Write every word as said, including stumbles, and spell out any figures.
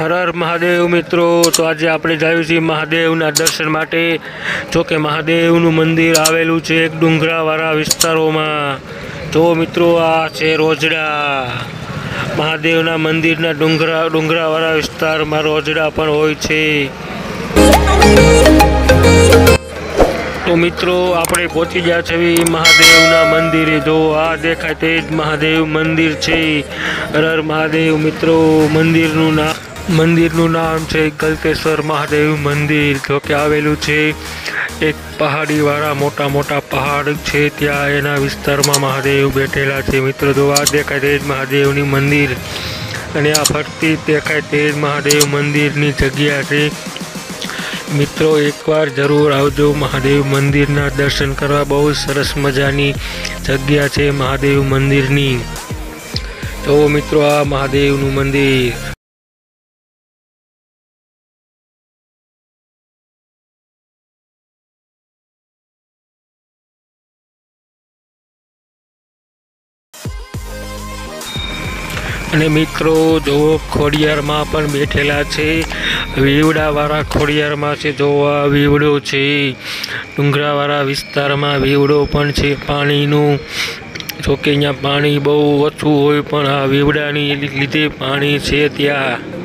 હર હર મહાદેવ મિત્રો। તો આજે આપણે જઈએ છીએ મહાદેવના દર્શન માટે। જો કે મહાદેવનું મંદિર આવેલું છે એક ડુંગરાવાળા વિસ્તારોમાં। તો મિત્રો આ છે રોજડા। મહાદેવના મંદિરના ડુંગરા ડુંગરાવાળા વિસ્તારમાં રોજડા પણ હોય છે। તો મિત્રો આપણે પહોંચી ગયા છીએ મહાદેવના મંદિરે। જો આ દેખાય તે જ મહાદેવ મંદિર છે। હર હર મહાદેવ મિત્રો। મંદિરનું નામ મંદિરનું નામ છે ગલતેશ્વર મહાદેવ મંદિર। જો કે આવેલું છે એક પહાડીવાળા મોટા મોટા પહાડ છે ત્યાં એના વિસ્તારમાં મહાદેવ બેઠેલા છે। મિત્રો જો આ દેખાય તે જ મહાદેવની મંદિર અને આ ફરતી દેખાય તે જ મહાદેવ મંદિરની જગ્યા છે। મિત્રો એકવાર જરૂર આવજો મહાદેવ મંદિરના દર્શન કરવા। બહુ સરસ મજાની જગ્યા છે મહાદેવ મંદિરની। તો મિત્રો આ મહાદેવનું મંદિર। અને મિત્રો જો ખોડિયારમાં પણ બેઠેલા છે વીવડાવાળા ખોડિયારમાં છે। જો આ વીવડો છે ડુંગરાવાળા વિસ્તારમાં વીવડો પણ છે પાણીનું। જો કે અહીંયા પાણી બહુ ઓછું હોય પણ આ વીવડાની લીધે પાણી છે ત્યાં।